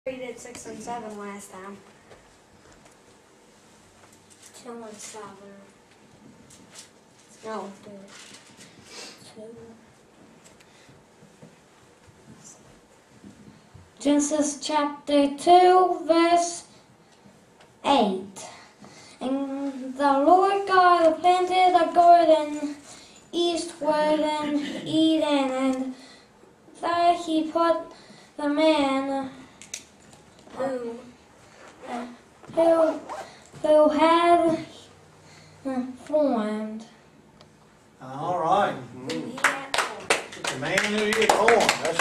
We did 6 and 7 last time. 2 and 7. No, 2. Genesis chapter 2, verse 8. And the Lord God planted a garden eastward in Eden, and there he put the man who had formed. All right. The man who he had formed. That's